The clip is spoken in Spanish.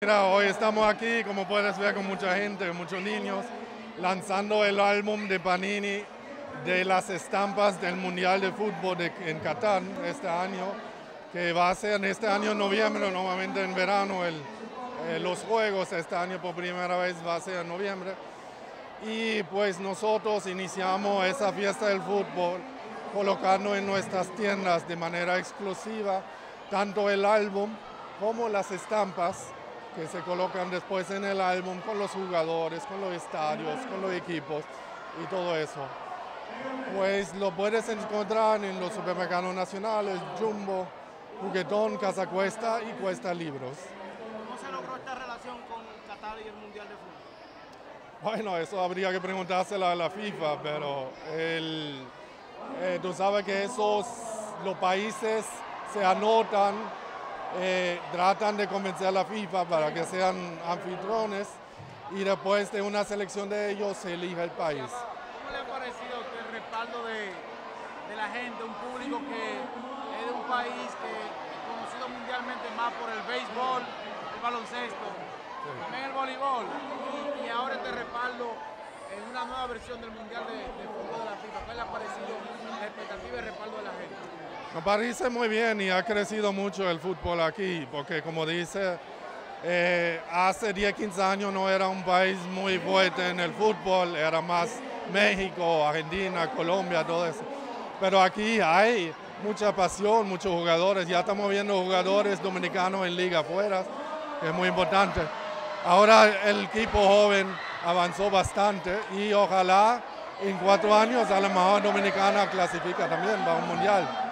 Mira, hoy estamos aquí, como puedes ver, con mucha gente, muchos niños, lanzando el álbum de Panini de las estampas del Mundial de Fútbol en Qatar este año, que va a ser en este año en noviembre, normalmente en verano los juegos, este año por primera vez va a ser en noviembre. Y pues nosotros iniciamos esa fiesta del fútbol colocando en nuestras tiendas de manera exclusiva tanto el álbum como las estampas que se colocan después en el álbum con los jugadores, con los estadios, con los equipos y todo eso. Pues lo puedes encontrar en los supermercados nacionales, Jumbo, Juguetón, Casa Cuesta y Cuesta Libros. ¿Cómo se logró esta relación con Qatar y el Mundial de Fútbol? Bueno, eso habría que preguntárselo a la FIFA, pero tú sabes que los países se anotan, tratan de convencer a la FIFA para que sean anfitriones y después de una selección de ellos se elige el país. ¿Cómo le ha parecido a usted el respaldo de la gente, un público que es de un país que es conocido mundialmente más por el béisbol, el baloncesto, también el voleibol y ahora este respaldo en una nueva versión del Mundial de Fútbol de la FIFA? ¿Qué le ha parecido la expectativa y el respaldo de la gente? Me parece muy bien y ha crecido mucho el fútbol aquí, porque como dice, hace 10, 15 años no era un país muy fuerte en el fútbol, era más México, Argentina, Colombia, todo eso. Pero aquí hay mucha pasión, muchos jugadores, ya estamos viendo jugadores dominicanos en liga afuera, que es muy importante. Ahora el equipo joven avanzó bastante y ojalá en 4 años a la mejor dominicana clasifica también para un mundial.